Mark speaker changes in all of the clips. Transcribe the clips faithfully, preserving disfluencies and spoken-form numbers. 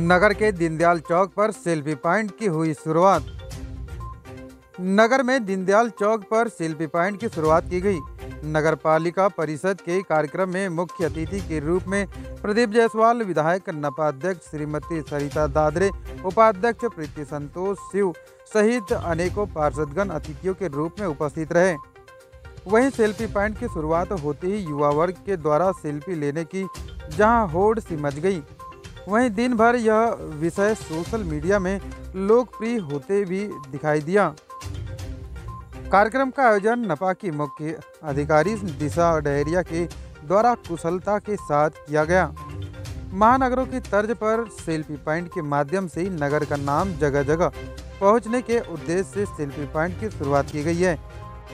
Speaker 1: नगर के दीनदयाल चौक पर selfie point की हुई शुरुआत। नगर में दीनदयाल चौक पर सेल्फी पॉइंट की शुरुआत की गई। नगर पालिका परिषद के कार्यक्रम में मुख्य अतिथि के रूप में प्रदीप जायसवाल, विधायक नपा अध्यक्ष श्रीमती सरिता दादरे, उपाध्यक्ष प्रीति संतोष शिव सहित अनेकों पार्षदगण अतिथियों के रूप में उपस्थित रहे। वहीं सेल्फी पॉइंट की शुरुआत होते ही युवा वर्ग के द्वारा सेल्फी लेने की जहां होड़ सी मच गई, वहीं दिन भर यह विषय सोशल मीडिया में लोकप्रिय होते भी दिखाई दिया। कार्यक्रम का आयोजन नपा की मुख्य अधिकारी दिशा डहरिया के द्वारा कुशलता के साथ किया गया। महानगरों की तर्ज पर सेल्फी पॉइंट के माध्यम से नगर का नाम जगह जगह पहुंचने के उद्देश्य से सेल्फी पॉइंट की शुरुआत की गई है।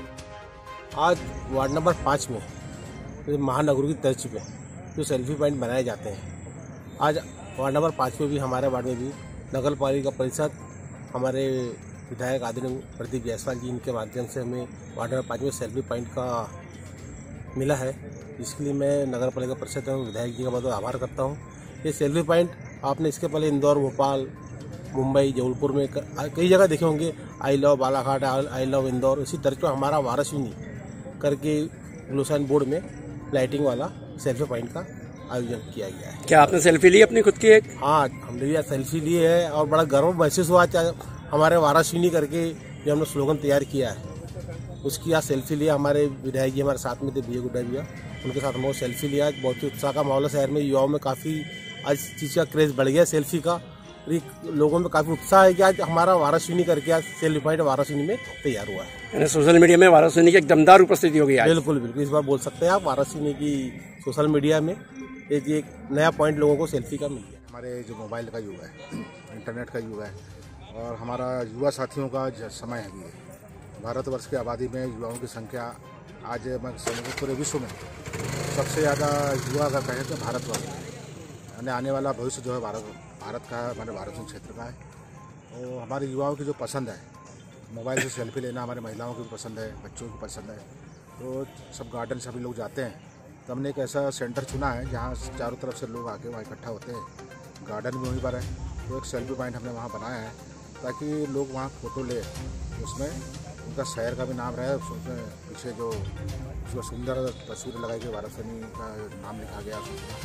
Speaker 2: आज वार्ड नंबर पाँच में महानगरों की तर्ज पे जो सेल्फी पॉइंट बनाए जाते हैं, आज वार्ड नंबर पाँच में भी हमारे वार्ड में भी नगर पालिका परिषद हमारे विधायक आदरणीय प्रदीप जायसवाल जी इनके माध्यम से हमें वार्ड नंबर पाँच में सेल्फी पॉइंट का मिला है। इसके लिए मैं नगर पालिका परिषद और विधायक जी का बहुत आभार करता हूँ। ये सेल्फी पॉइंट आपने इसके पहले इंदौर, भोपाल, मुंबई, जबलपुर में कई जगह देखे होंगे। I love Balaghat, I love Indore, इसी तरह पर हमारा वाराणसी करके ग्लोसन बोर्ड में लाइटिंग वाला सेल्फी पॉइंट का आयोजन किया गया है।
Speaker 3: क्या आपने सेल्फी ली अपनी खुद की? एक
Speaker 2: हाँ, हमने भी सेल्फी ली है और बड़ा गर्व महसूस हुआ। हमारे वाराणसी करके जो हमने स्लोगन तैयार किया है उसकी आज सेल्फी लिया। हमारे विधायक जी हमारे साथ में थे, बी ए गुड्डा भैया, उनके साथ हम सेल्फी लिया। बहुत ही उत्साह का माहौल है शहर में, युवाओं में काफ़ी आज चीज़ का क्रेज बढ़ गया सेल्फी का। लोगों में काफ़ी उत्साह है कि आज हमारा वाराणसी करके आज सेल्फी पॉइंट वाराणसी में तैयार हुआ है।
Speaker 3: सोशल मीडिया में वाराणसी की एक दमदार उपस्थिति होगी।
Speaker 2: बिल्कुल बिल्कुल, इस बार बोल सकते हैं आप वाराणसी की सोशल मीडिया में एक एक नया पॉइंट लोगों को सेल्फी का मिल गया।
Speaker 4: हमारे जो मोबाइल का युग है, इंटरनेट का युग है और हमारा युवा साथियों का समय है भी। भारतवर्ष की आबादी में युवाओं की संख्या आज मैं समझूँ पूरे विश्व में सबसे ज़्यादा युवा अगर कहें तो भारतवर्ष में। आने वाला भविष्य जो है भारत भारत का है, हमारे भारत क्षेत्र का है। तो हमारे युवाओं की जो पसंद है मोबाइल से सेल्फी लेना, हमारे महिलाओं की भी पसंद है, बच्चों की पसंद है। तो सब गार्डन सभी लोग जाते हैं, तो हमने एक ऐसा सेंटर चुना है जहाँ चारों तरफ से लोग आके वहाँ इकट्ठा होते हैं। गार्डन भी वहीं पर है, तो एक सेल्फी पॉइंट हमने वहाँ बनाया है ताकि लोग वहाँ फ़ोटो ले, उसमें उनका शहर का भी नाम रहे। उसमें पीछे जो उसमें सुंदर तस्वीर लगाई गई, वाराणसी का नाम लिखा गया।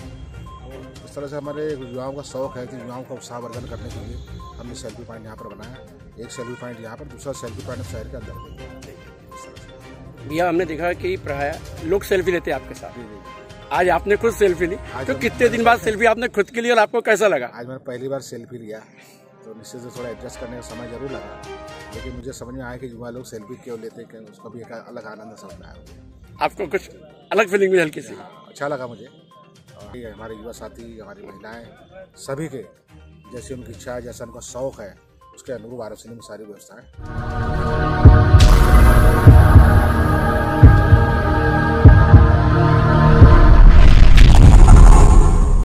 Speaker 4: तो इस तरह से हमारे युवाओं का शौक़ है कि युवाओं का उत्साहवर्धन करने के लिए हमने सेल्फी पॉइंट यहाँ पर बनाया। एक सेल्फी पॉइंट यहाँ पर, दूसरा सेल्फी पॉइंट शहर के अंदर।
Speaker 3: भैया हमने देखा कि प्राय लोग सेल्फी लेते हैं आपके साथ, आज आपने खुद सेल्फी ली, तो कितने दिन बाद सेल्फी आपने खुद के लिए और आपको कैसा लगा?
Speaker 4: आज मैंने पहली बार सेल्फी लिया तो निश्चित से थोड़ा एडजस्ट करने का समय जरूर लगा, लेकिन मुझे समझ में आया कि युवा लोग सेल्फी क्यों लेते हैं, उसका भी एक अलग आनंद समझ आया।
Speaker 3: आपको कुछ अलग फीलिंग हुई हल्की सी?
Speaker 4: अच्छा लगा मुझे। और हमारे युवा साथी, हमारी महिलाएं, सभी के जैसी उनकी इच्छा है, जैसा उनका शौक़ है, उसके अनुरूप वाराणसी में सारी व्यवस्थाएं